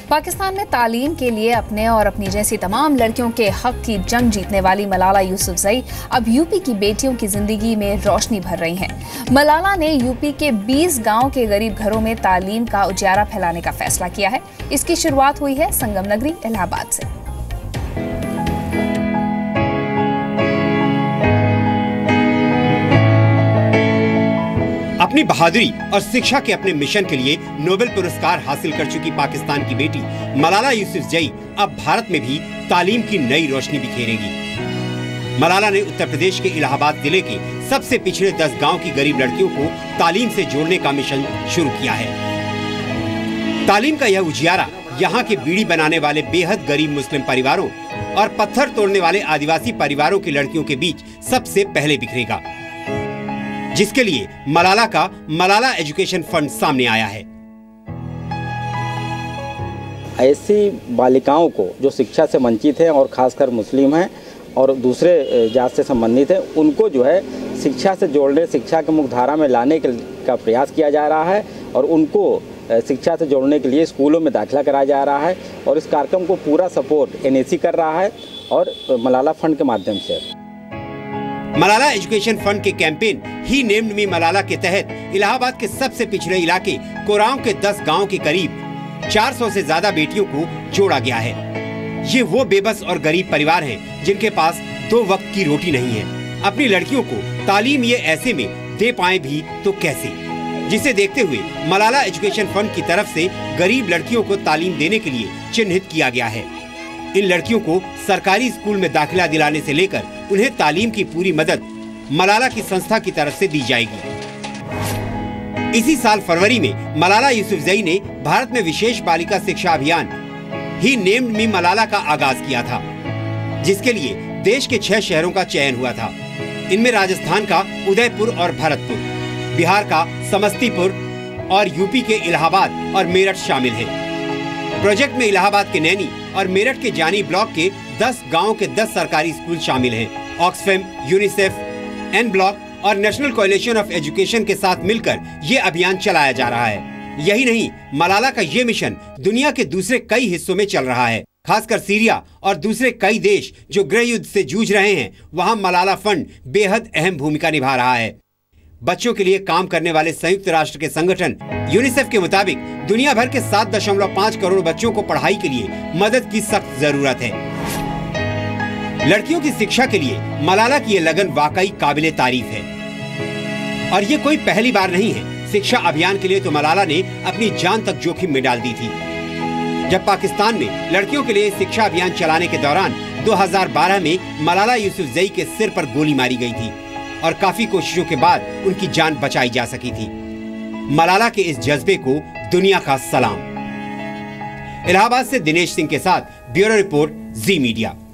पाकिस्तान में तालीम के लिए अपने और अपनी जैसी तमाम लड़कियों के हक की जंग जीतने वाली मलाला यूसुफजई अब यूपी की बेटियों की जिंदगी में रोशनी भर रही हैं। मलाला ने यूपी के 20 गांव के गरीब घरों में तालीम का उजियारा फैलाने का फैसला किया है। इसकी शुरुआत हुई है संगम नगरी इलाहाबाद से। अपनी बहादुरी और शिक्षा के अपने मिशन के लिए नोबेल पुरस्कार हासिल कर चुकी पाकिस्तान की बेटी मलाला यूसुफजई अब भारत में भी तालीम की नई रोशनी बिखेरेंगी। मलाला ने उत्तर प्रदेश के इलाहाबाद जिले के सबसे पिछड़े 10 गांव की गरीब लड़कियों को तालीम से जोड़ने का मिशन शुरू किया है। तालीम का यह उजियारा यहाँ के बीड़ी बनाने वाले बेहद गरीब मुस्लिम परिवारों और पत्थर तोड़ने वाले आदिवासी परिवारों की लड़कियों के बीच सबसे पहले बिखरेगा, जिसके लिए मलाला का मलाला एजुकेशन फंड सामने आया है। ऐसी बालिकाओं को जो शिक्षा से वंचित हैं और खासकर मुस्लिम हैं और दूसरे जात से संबंधित हैं, उनको जो है शिक्षा से जोड़ने, शिक्षा के मुख्यधारा में लाने का प्रयास किया जा रहा है और उनको शिक्षा से जोड़ने के लिए स्कूलों में दाखिला कराया जा रहा है और इस कार्यक्रम को पूरा सपोर्ट एनएसी कर रहा है और मलाला फंड के माध्यम से। मलाला एजुकेशन फंड के campaign he named me Malala के तहत इलाहाबाद के सबसे पिछड़े इलाके कोरांव के 10 गांव के करीब 400 से ज्यादा बेटियों को जोड़ा गया है। ये वो बेबस और गरीब परिवार हैं जिनके पास 2 वक्त की रोटी नहीं है। अपनी लड़कियों को तालीम ये ऐसे में दे पाए भी तो कैसे, जिसे देखते हुए मलाला एजुकेशन फंड की तरफ से गरीब लड़कियों को तालीम देने के लिए चिन्हित किया गया है। इन लड़कियों को सरकारी स्कूल में दाखिला दिलाने से लेकर उन्हें तालीम की पूरी मदद मलाला की संस्था की तरफ से दी जाएगी। इसी साल फरवरी में मलाला यूसुफजई ने भारत में विशेष बालिका शिक्षा अभियान ही नेम्ड मी मलाला का आगाज किया था, जिसके लिए देश के 6 शहरों का चयन हुआ था। इनमें राजस्थान का उदयपुर और भरतपुर, बिहार का समस्तीपुर और यूपी के इलाहाबाद और मेरठ शामिल है। प्रोजेक्ट में इलाहाबाद के नैनी और मेरठ के जानी ब्लॉक के 10 गांव के 10 सरकारी स्कूल शामिल हैं। ऑक्सफैम, यूनिसेफ, एन ब्लॉक और नेशनल कोएलिशन ऑफ एजुकेशन के साथ मिलकर ये अभियान चलाया जा रहा है। यही नहीं, मलाला का ये मिशन दुनिया के दूसरे कई हिस्सों में चल रहा है। खासकर सीरिया और दूसरे कई देश जो गृह युद्ध से जूझ रहे हैं, वहाँ मलाला फंड बेहद अहम भूमिका निभा रहा है। बच्चों के लिए काम करने वाले संयुक्त राष्ट्र के संगठन यूनिसेफ के मुताबिक दुनिया भर के 7.5 करोड़ बच्चों को पढ़ाई के लिए मदद की सख्त जरूरत है। लड़कियों की शिक्षा के लिए मलाला की ये लगन वाकई काबिले तारीफ है और ये कोई पहली बार नहीं है। शिक्षा अभियान के लिए तो मलाला ने अपनी जान तक जोखिम में डाल दी थी। जब पाकिस्तान में लड़कियों के लिए शिक्षा अभियान चलाने के दौरान 2012 में मलाला यूसुफजई के सिर पर गोली मारी गई थी और काफी कोशिशों के बाद उनकी जान बचाई जा सकी थी। मलाला के इस जज्बे को दुनिया का सलाम। इलाहाबाद से दिनेश सिंह के साथ ब्यूरो रिपोर्ट, जी मीडिया।